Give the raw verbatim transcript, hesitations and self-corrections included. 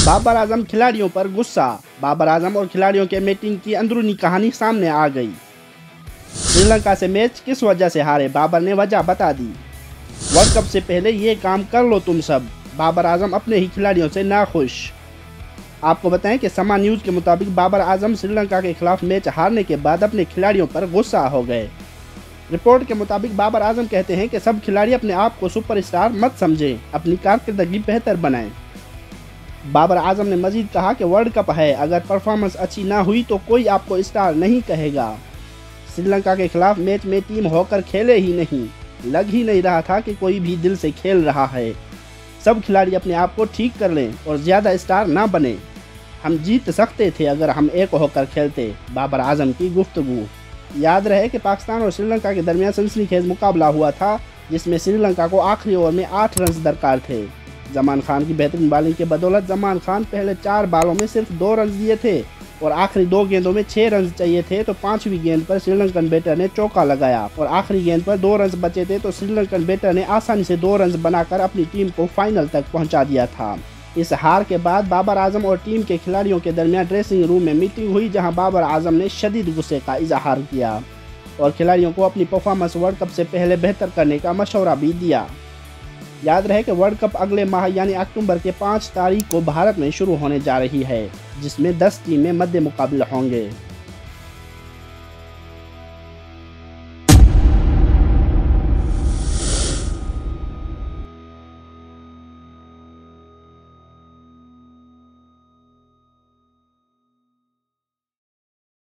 बाबर आजम खिलाड़ियों पर गुस्सा। बाबर आजम और खिलाड़ियों के मीटिंग की अंदरूनी कहानी सामने आ गई। श्रीलंका से मैच किस वजह से हारे, बाबर ने वजह बता दी। वर्ल्ड कप से पहले ये काम कर लो तुम सब, बाबर आजम अपने ही खिलाड़ियों से नाखुश। आपको बताएं कि समा न्यूज़ के मुताबिक बाबर आजम श्रीलंका के खिलाफ मैच हारने के बाद अपने खिलाड़ियों पर गुस्सा हो गए। रिपोर्ट के मुताबिक बाबर आजम कहते हैं कि सब खिलाड़ी अपने आप को सुपरस्टार मत समझें, अपनी कारकर्दगी बेहतर बनाएं। बाबर आजम ने मजीद कहा कि वर्ल्ड कप है, अगर परफॉर्मेंस अच्छी ना हुई तो कोई आपको स्टार नहीं कहेगा। श्रीलंका के खिलाफ मैच में टीम होकर खेले ही नहीं, लग ही नहीं रहा था कि कोई भी दिल से खेल रहा है। सब खिलाड़ी अपने आप को ठीक कर लें और ज़्यादा स्टार ना बने। हम जीत सकते थे अगर हम एक होकर खेलते, बाबर आजम की गुफ्तगू। याद रहे कि पाकिस्तान और श्रीलंका के दरमियान सनसनीखेज मुकाबला हुआ था, जिसमें श्रीलंका को आखिरी ओवर में आठ रन दरकार थे। जमान खान की बेहतरीन बॉलिंग के बदौलत जमान खान पहले चार बालों में सिर्फ दो रन दिए थे और आखिरी दो गेंदों में छह रन चाहिए थे, तो पांचवी गेंद पर श्रीलंकन बैटर ने चौका लगाया और आखिरी गेंद पर दो रन बचे थे, तो श्रीलंकन बैटर ने आसानी से दो रन बनाकर अपनी टीम को फाइनल तक पहुंचा दिया था। इस हार के बाद बाबर आजम और टीम के खिलाड़ियों के दरमियान ड्रेसिंग रूम में मीटिंग हुई, जहां बाबर आजम ने शदीद गुस्से का इजहार किया और खिलाड़ियों को अपनी परफॉर्मेंस वर्ल्ड कप से पहले बेहतर करने का मशवरा भी दिया। याद रहे कि वर्ल्ड कप अगले माह यानी अक्टूबर के पाँच तारीख को भारत में शुरू होने जा रही है, जिसमें दस टीमें मध्य मुकाबला होंगे।